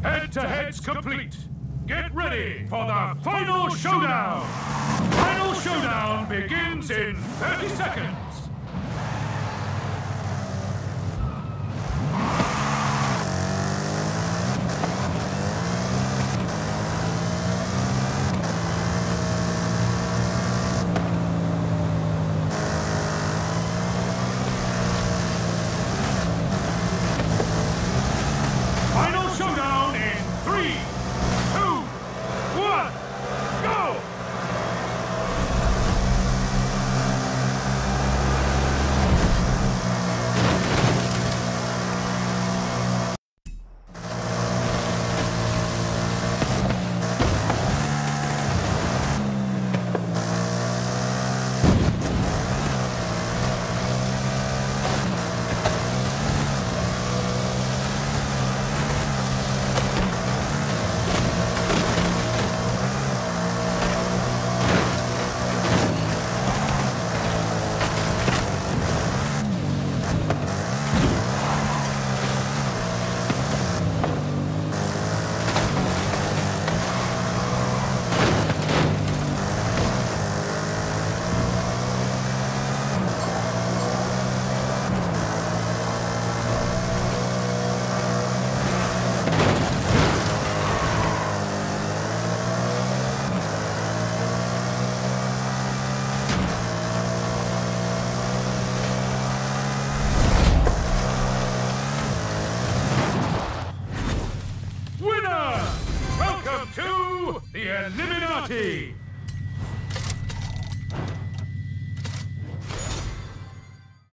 Head-to-head's complete. Get ready for the final showdown. Final showdown begins in 30 seconds. Final showdown in 3, 2, 1, go! Welcome to the Illuminati!